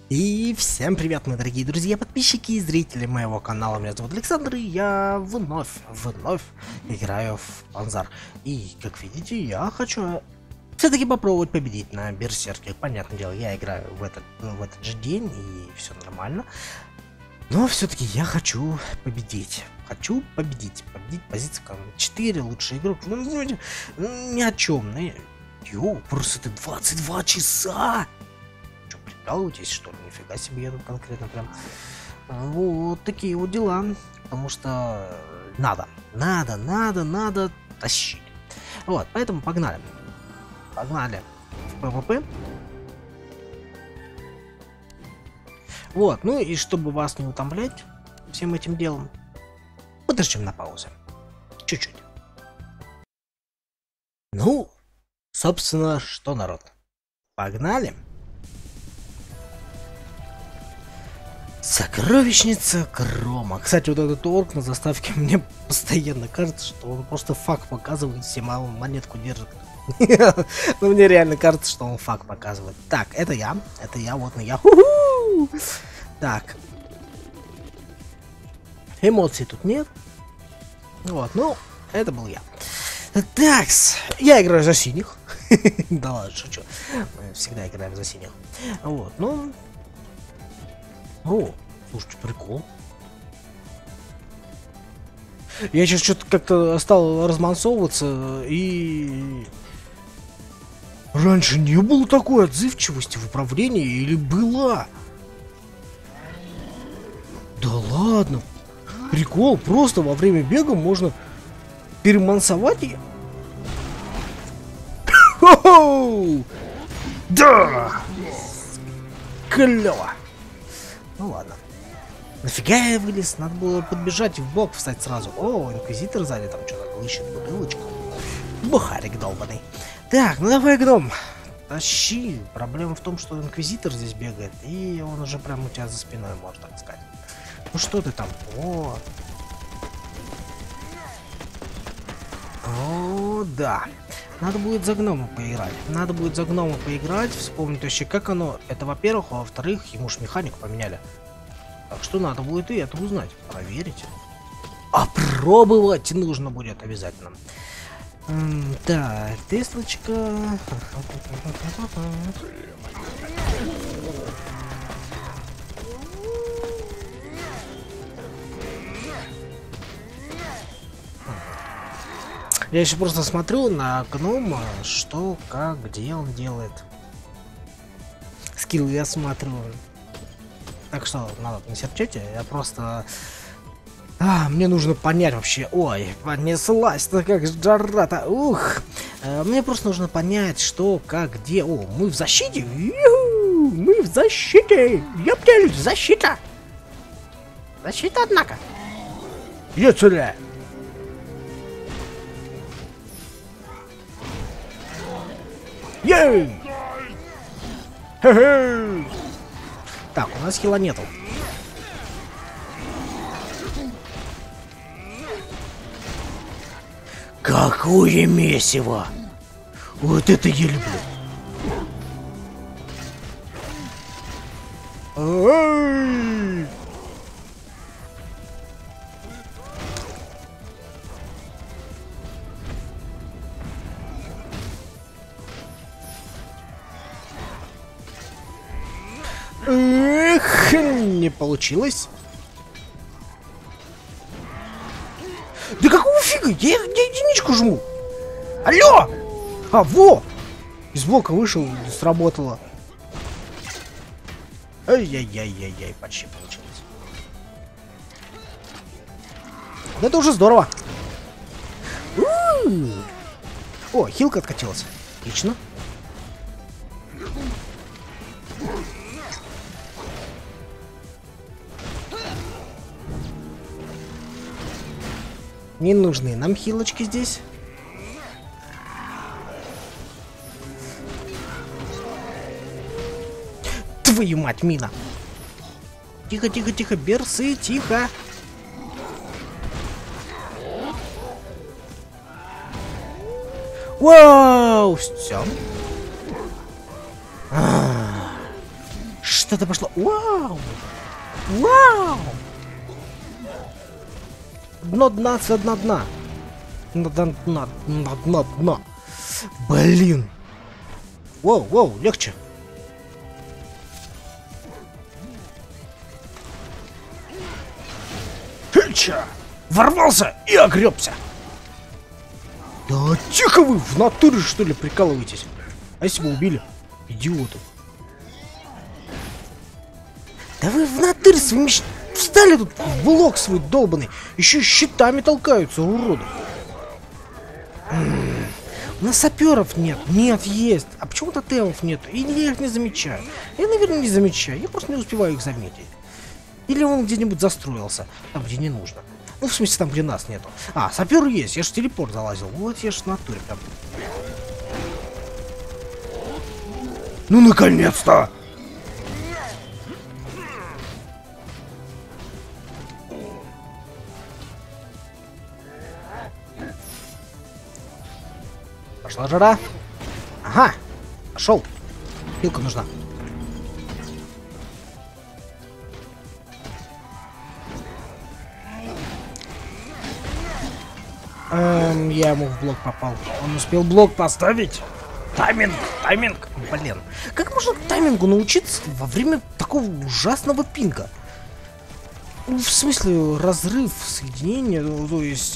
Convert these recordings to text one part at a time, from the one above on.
И всем привет, мои дорогие друзья, подписчики и зрители моего канала. Меня зовут Александр, и я вновь играю в Панзар. И, как видите, я хочу все-таки попробовать победить на Берсерке. Понятное дело, я играю в этот же день, и все нормально. Но все-таки я хочу победить. Победить позицию 4, лучший игрок. Ни о чем. Йоу, просто это 22 часа! Прикалываетесь, что ли? Нифига себе, я тут конкретно прям. Вот такие вот дела. Потому что надо тащить. Вот, поэтому погнали. Погнали в ПВП. Вот, ну и чтобы вас не утомлять всем этим делом, подождем на паузе. Чуть-чуть. Ну, собственно, что, народ? Погнали! Сокровищница Крома. Кстати, вот этот орк на заставке, мне постоянно кажется, что он просто факт показывает, все монетку держит. Но мне реально кажется, что он факт показывает. Так, это я, вот на я. Так. Эмоций тут нет. Вот, ну, это был я. Такс, я играю за синих. Да ладно, шучу. Мы всегда играем за синих. Вот, ну... О, слушайте, прикол. Я сейчас что-то как-то стал размансовываться, и... Раньше не было такой отзывчивости в управлении, или была? Да ладно. Прикол, просто во время бега можно перемансовать и... Хо-хо! Да! Клево! Ну ладно. Нафига я вылез? Надо было подбежать и в бок встать сразу. О, инквизитор сзади там что-то глыщет бутылочку. Бухарик долбаный. Так, ну давай, гном. Тащи. Проблема в том, что инквизитор здесь бегает, и он уже прям у тебя за спиной, можно так сказать. Ну что ты там? О, да. Надо будет за гнома поиграть. Вспомнить вообще, как оно. Это, во-первых, а во-вторых, ему ж механику поменяли. Так что надо будет и это узнать. Проверить. Опробовать нужно будет обязательно. Так, тесточка. Я еще просто смотрю на гнома, что, как, где он делает. Скиллы я смотрю. Так что, надо не серчайте, я просто... мне нужно понять вообще... Ой, понеслась-то как жара-то, ух! Мне просто нужно понять, что, как, где... О, мы в защите! Ю-ху! Мы в защите! Ёптель, защита! Защита, однако! Я сюда! Ей! Хе-хе! Так, у нас хила нету. Какое месиво! Вот это я люблю! Ай! Эх, не получилось. Да какого фига? Я единичку жму. Алло! Во! Из блока вышел, сработало. Ай-яй-яй-яй-яй, почти получилось. Да это уже здорово. О, хилка откатилась. Отлично. Не нужны нам хилочки здесь. Твою мать, мина. Тихо, тихо, тихо, берсы, тихо. Вау, все. Что-то пошло. Вау! Вау! Дно дна, все дна дна. Дно. Блин. Воу, воу, легче. Хыча! Ворвался и огребся. Да тихо вы, в натуре что ли прикалываетесь? А если бы убили? Идиоты. Да вы в натуре своими встали тут в блок свой долбанный. Еще щитами толкаются, уроды. У нас саперов нет. Нет, есть. А почему-то темов нет. И я их не замечаю. Я, наверное, не замечаю. Я просто не успеваю их заметить. Или он где-нибудь застроился. Там, где не нужно. Ну, в смысле, там, где нас нету. А, сапер есть. Я ж в телепорт залазил. Вот я ж в натуре прям. Ну, наконец-то! Пошла жара. Ага. Пошел. Пилка нужна. Я ему в блок попал. Он успел блок поставить. Тайминг, тайминг. Блин. Как можно таймингу научиться во время такого ужасного пинга? В смысле, разрыв соединения, ну, то есть...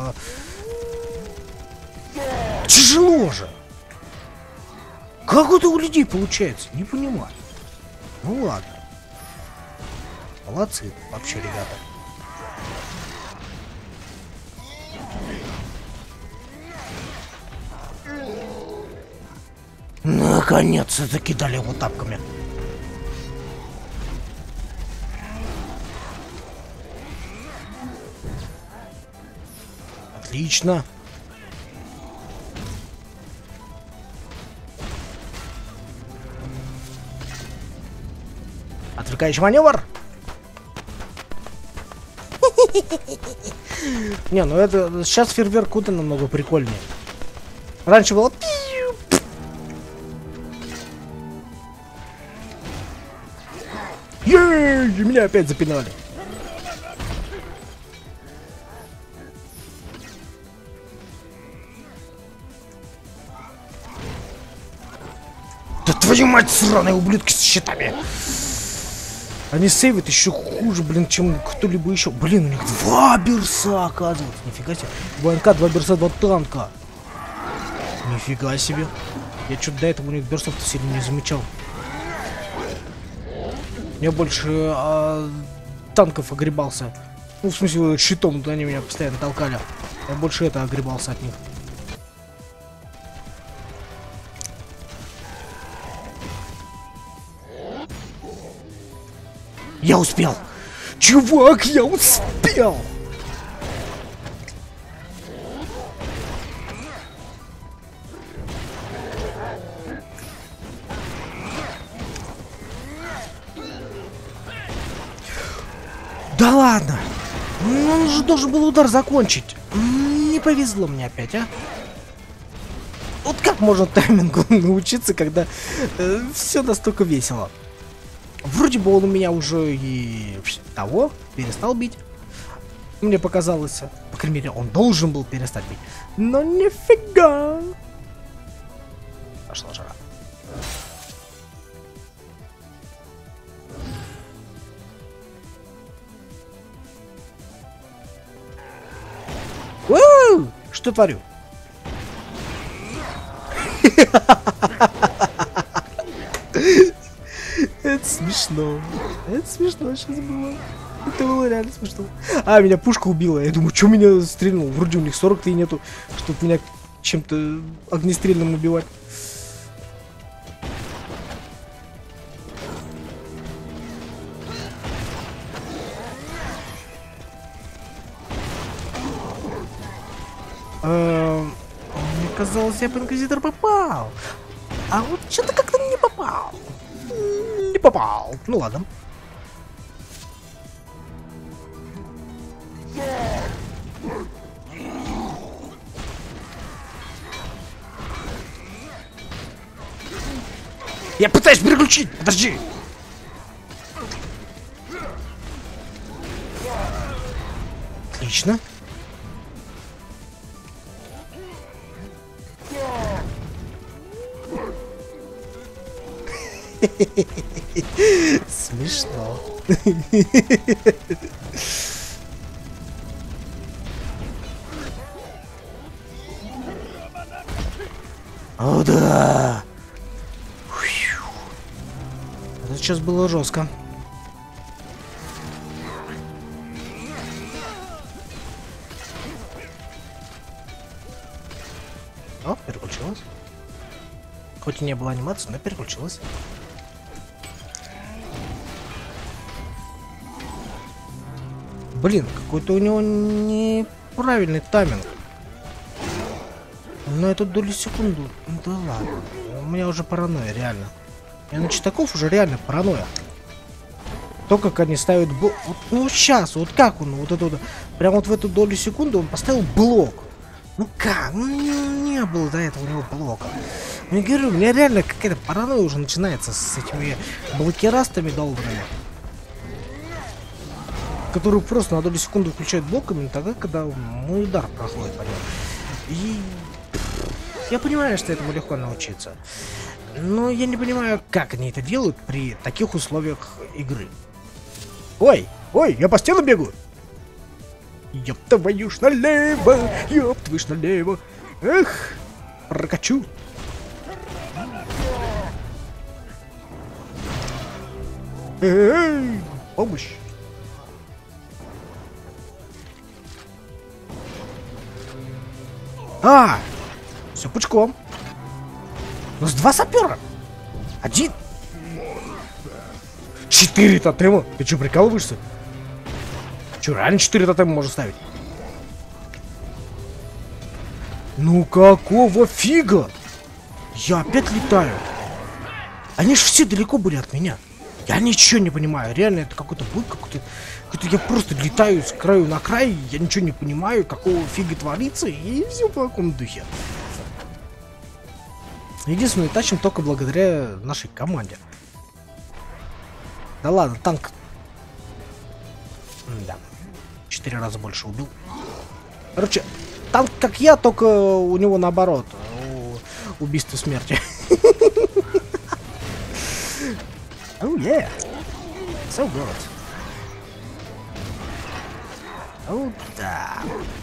Тяжело же. Как это у людей получается? Не понимаю. Ну ладно. Молодцы вообще, ребята. Наконец-то закидали его тапками. Отлично. Отвлекающий маневр. Не, ну это сейчас фейерверк куда намного прикольнее. Раньше было. Ей, меня опять запинали. Да твою мать, сраные ублюдки с щитами. Они сейвят еще хуже, блин, чем кто-либо еще. Блин, у них 2 берса, оказывается. Нифига себе. 2 НК, 2 берса, 2 танка. Нифига себе. Я что-то до этого у них берсов-то сильно не замечал. Я больше танков огребался. Ну, в смысле, щитом, они меня постоянно толкали. Я больше это огребался от них. Я успел! Чувак, я успел! Да ладно! Он же должен был удар закончить. Не повезло мне опять, а? Вот как можно таймингу научиться, когда все настолько весело? Вроде бы он у меня уже и того перестал бить. Мне показалось, по крайней мере, он должен был перестать бить. Но нифига. Пошла жара. У-у-у! Что творю? Это смешно. Это смешно сейчас было. Это было реально смешно. А, меня пушка убила. Я думаю, что меня стрельнул? Вроде у них 40-то и нету, чтобы меня чем-то огнестрельным убивать. Мне казалось, я по инквизитор попал. А вот что-то как-то не попал. Не попал. Ну ладно. Я пытаюсь переключить. Подожди. Отлично. Смешно. О, да! Это сейчас было жестко. О, переключилась. Хоть и не было анимации, но переключилась. Блин, какой-то у него неправильный тайминг. На эту долю секунду. Да ладно. У меня уже паранойя, реально. Я на читаков уже реально паранойя. То, как они ставят блок. Вот, ну сейчас, вот как он, вот это вот. Прям вот в эту долю секунды он поставил блок. Ну как? Ну не было до этого у него блока. Я говорю, у меня реально какая-то паранойя уже начинается с этими блокерастами долбанными. Которые просто на долю секунды включают блок именно тогда, когда мой удар проходит по нему. И я понимаю, что этому легко научиться. Но я не понимаю, как они это делают при таких условиях игры. Ой, ой, я по стену бегаю. Ёб твою ж налево, ёб твою ж налево. Эх, прокачу. Эй, помощь. А, все пучком. У нас 2 сапера. 1. 4 тотема. Ты что, прикалываешься? Че, реально 4 тотема можно ставить? Ну какого фига? Я опять летаю. Они же все далеко были от меня. Я ничего не понимаю. Реально это какой-то бой, какой-то я просто летаю с краю на край. Я ничего не понимаю, какого фига творится. И все по такому духе. Единственное, тащим только благодаря нашей команде. Да ладно, танк. Да. 4 раза больше убил. Короче, танк как я, только у него наоборот. Убийство смерти. Oh yeah. So good. Oh да.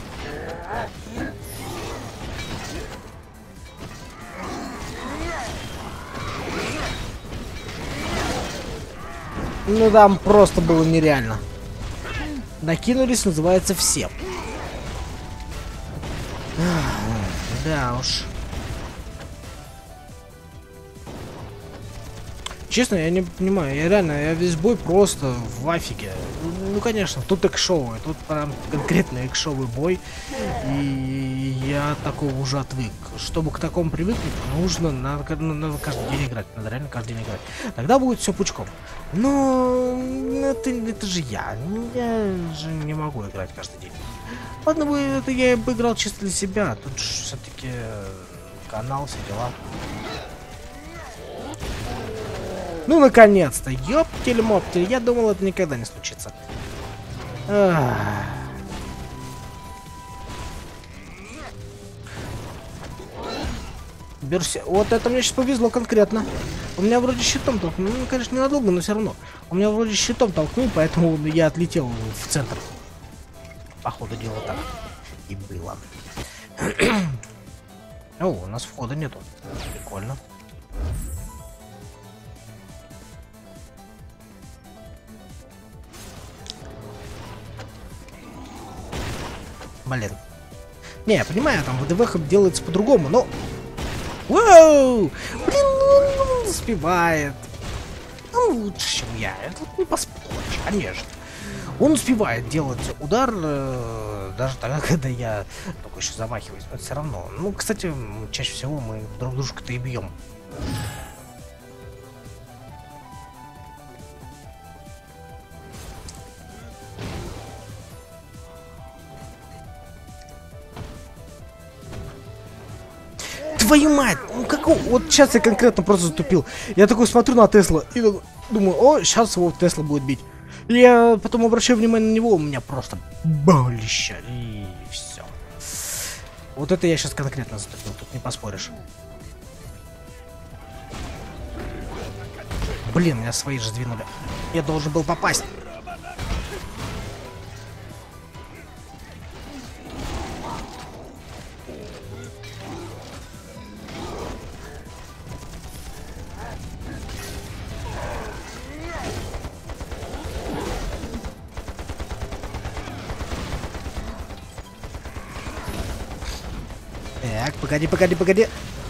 Ну там просто было нереально. Накинулись, называется, всем. Да уж. Честно, я не понимаю, я весь бой просто в афиге. Ну, конечно, тут экшовый, тут прям конкретно экшовый бой. И я такого уже отвык. Чтобы к такому привыкнуть, надо каждый день играть. Надо реально каждый день играть. Тогда будет все пучком. Но это же я. Я же не могу играть каждый день. Ладно бы, это я бы играл чисто для себя. Тут же все-таки канал, все дела. Ну, наконец-то! Ёптель-моптель! Я думал, это никогда не случится. Берси... Вот это мне сейчас повезло конкретно. У меня вроде щитом толкнул. Ну, конечно, ненадолго, но все равно. У меня вроде щитом толкнул, поэтому я отлетел в центр. Походу дела так и было. О, у нас входа нету. Прикольно. Блин. Не, я понимаю, там ВДВ делается по-другому, но... Воу! Блин, он успевает. Ну, лучше, чем я. Это не поспоришь, конечно. Он успевает делать удар, даже тогда, когда я только еще замахиваюсь. Но все равно. Ну, кстати, чаще всего мы друг дружку-то и бьем. Твою мать, ну какого? Вот сейчас я конкретно просто затупил. Я такой смотрю на Тесла и думаю, о, сейчас его Тесла будет бить. Я потом обращаю внимание на него, у меня просто болище. И все. Вот это я сейчас конкретно затопил, тут не поспоришь. Блин, меня свои же сдвинули. Я должен был попасть. Так, погоди.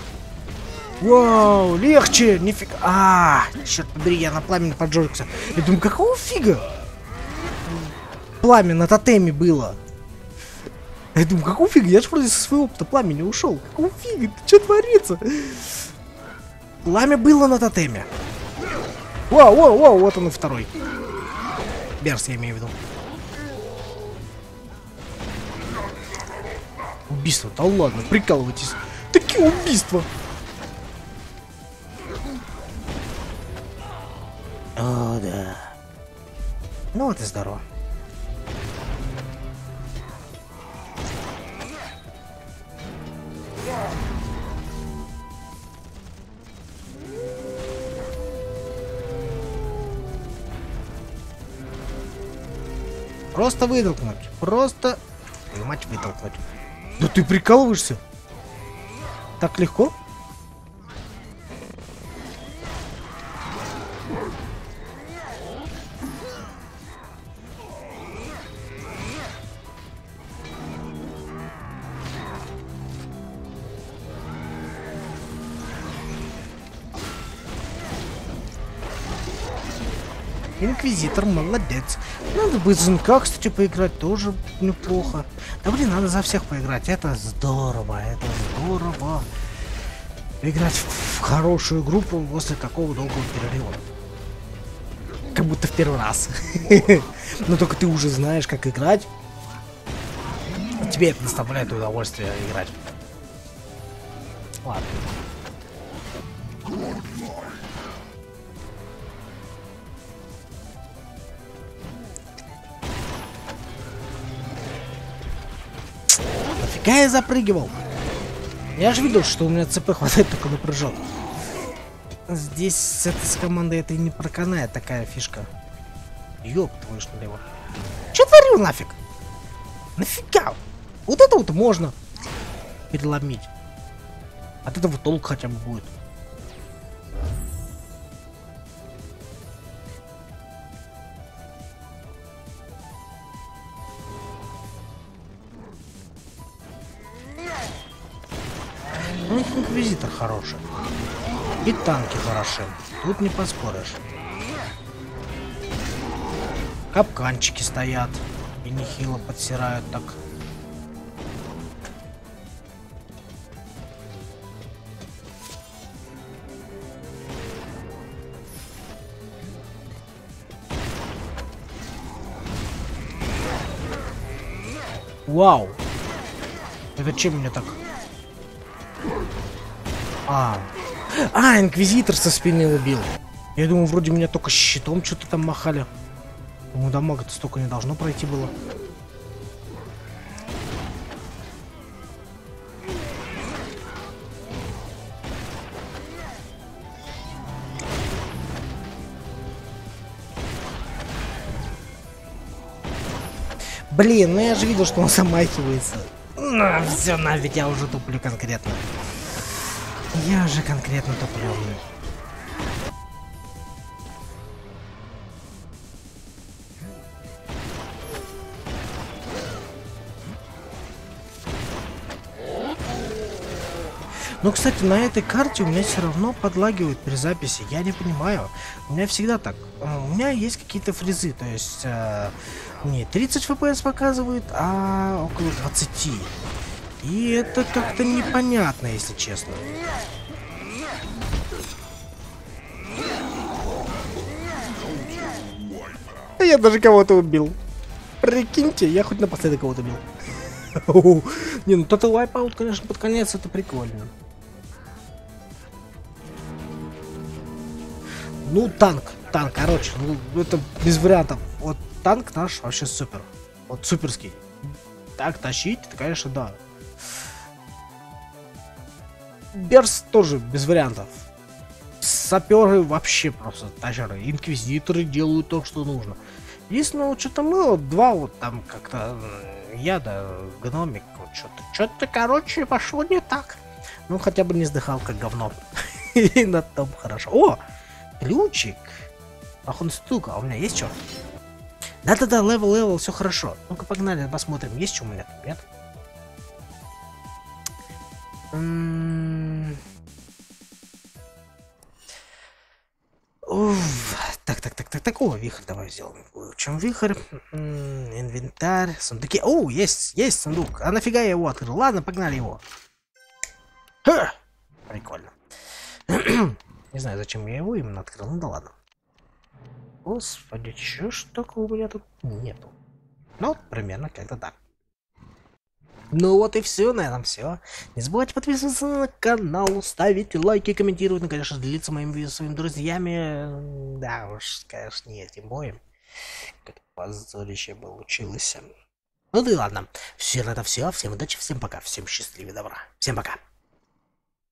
Вау, легче, нифига. Черт побери, я на пламени поджегся. Я думаю, какого фига? Пламя на тотеме было. Я думаю, какого фига? Я же вроде со своего опыта пламени ушел. Какого фига? Что творится? Пламя было на тотеме. Вау, вот он и второй. Берс, я имею в виду. Убийство, да ладно, прикалывайтесь. Такие убийства. О, да. Ну вот и здорово. Просто вытолкнуть. Просто... Мать, вытолкнуть. Да ты прикалываешься? Так легко? Инквизитор молодец. Надо бы ЗНК, кстати, поиграть тоже неплохо. Да блин, надо за всех поиграть. Это здорово, это здорово. Играть в хорошую группу после такого долгого перерыва. Как будто в первый раз. Но только ты уже знаешь, как играть. Тебе это доставляет удовольствие играть. Ладно. Нафига я запрыгивал? Я же видел, что у меня ЦП хватает только на прыжок. Здесь с командой это не проканает такая фишка. Ёб твою ж налево. Че творю нафиг? Нафига? Вот это вот можно переломить. От этого толк хотя бы будет. Ну, инквизитор хороший. И танки хороши. Тут не поспоришь. Капканчики стоят. И нехило подсирают так. Вау! Это чем меня так? Инквизитор со спины убил. Я думаю, вроде меня только щитом что-то там махали. Думаю, дамага-то столько не должно пройти было. Блин, ну я же видел, что он замахивается. Все, нафиг, я уже туплю конкретно. Я же конкретно туплю. Но, кстати, на этой карте у меня все равно подлагивают при записи. Я не понимаю. У меня всегда так. У меня есть какие-то фризы. То есть не 30 FPS показывает, а около 20. И это как-то непонятно, если честно. Я даже кого-то убил. Прикиньте, я хоть напоследок кого-то убил. Не, ну Total Wipeout, конечно, под конец это прикольно. Ну, танк. танк, короче, ну это без вариантов. Вот танк наш вообще супер. Вот суперский. Так тащить, это, конечно, да. Берс тоже без вариантов. Саперы вообще просто тащеры. Инквизиторы делают то, что нужно. Единственное, вот что-то мы вот два вот там как-то я да гномик вот что-то короче пошло не так. Ну хотя бы не сдыхал как говно. И на том хорошо. О, ключик. Ах он стука, а у меня есть что? Да-да-да, левел, все хорошо. Ну-ка погнали, посмотрим, есть что у меня тут, нет? Так, о, вихрь давай сделаем. Чем вихрь? Инвентарь, сундуки. О, есть сундук. А нафига я его открыл? Ладно, погнали его. Ха! Прикольно. Не знаю, зачем я его именно открыл, ну да ладно. Господи, чё ж такого у меня тут нету? Ну, примерно как-то так. Ну вот и все, на этом все. Не забывайте подписываться на канал, ставить лайки, комментировать, ну, конечно, делиться моим видео своими друзьями. Да уж, конечно, не этим боем. Как позорище получилось. Ну да и ладно. Все на это все. Всем удачи, всем пока, всем счастливо, добра. Всем пока.